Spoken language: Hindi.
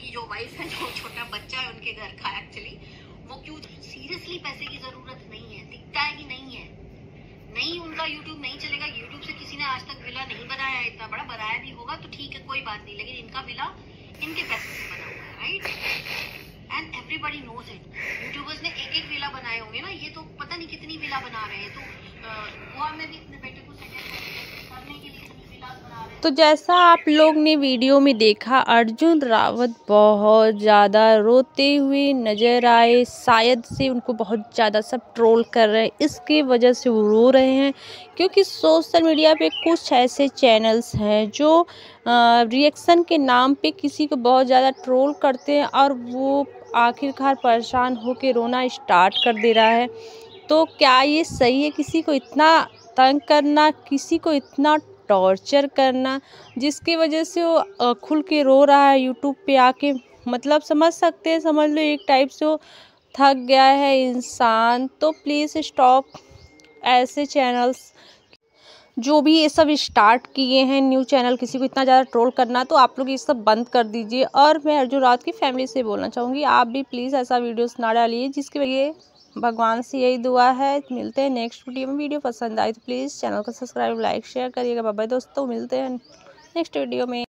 उनकी जो वाइफ है, जो छोटा बच्चा है उनके घर का, एक्चुअली वो क्यों, सीरियसली पैसे की जरूरत नहीं है, दिखता है कि नहीं है, नहीं उनका यूट्यूब नहीं चलेगा। यूट्यूब से किसी ने आज तक विला नहीं बनाया है, इतना बड़ा बनाया भी होगा तो ठीक है, कोई बात नहीं, लेकिन इनका विला इनके पैसे से बना हुआ है, right, and everybody knows it. YouTubers ने एक एक विला बनाए होंगे ना, ये तो पता नहीं कितनी विला बना रहे हैं। तो गोवा में भी अपने बेटे को सेटल करने के लिए विला बना रहे हैं। तो जैसा आप लोग ने वीडियो में देखा, अर्जुन रावत बहुत ज़्यादा रोते हुए नज़र आए। शायद से उनको बहुत ज़्यादा सब ट्रोल कर रहे हैं, इसकी वजह से वो रो रहे हैं, क्योंकि सोशल मीडिया पे कुछ ऐसे चैनल्स हैं जो रिएक्शन के नाम पे किसी को बहुत ज़्यादा ट्रोल करते हैं और वो आखिरकार परेशान होकर रोना स्टार्ट कर दे रहा है। तो क्या ये सही है किसी को इतना तंग करना, किसी को इतना टॉर्चर करना, जिसकी वजह से वो खुल के रो रहा है यूट्यूब पे आके? मतलब समझ सकते हैं, समझ लो एक टाइप से वो थक गया है इंसान। तो प्लीज़ स्टॉप ऐसे चैनल्स जो भी ये सब स्टार्ट किए हैं, न्यू चैनल, किसी को इतना ज़्यादा ट्रोल करना, तो आप लोग ये सब बंद कर दीजिए। और मैं अर्जुन रावत की फैमिली से बोलना चाहूँगी, आप भी प्लीज़ ऐसा वीडियोस ना डालिए, जिसकी वजह भगवान से यही दुआ है। मिलते हैं नेक्स्ट वीडियो में। वीडियो पसंद आए तो प्लीज़ चैनल को सब्सक्राइब, लाइक, शेयर करिएगा। बाय बाय दोस्तों, मिलते हैं नेक्स्ट वीडियो में।